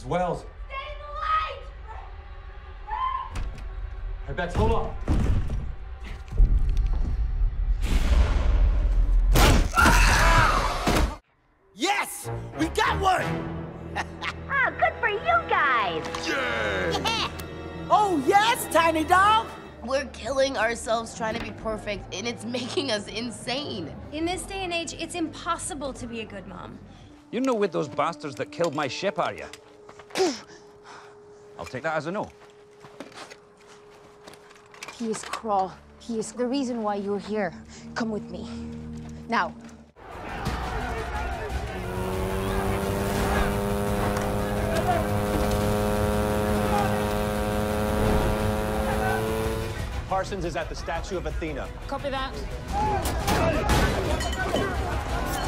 Wells. Stay in the light! Hey, Bex, hold on. Yes! We got one! Ah, good for you guys! Yeah! Oh, yes, tiny dog! We're killing ourselves trying to be perfect, and it's making us insane. In this day and age, it's impossible to be a good mom. You're no with those bastards that killed my ship, are you? I'll take that as a no. He is Crawl. He is the reason why you're here. Come with me. Now. Parsons is at the statue of Athena. Copy that.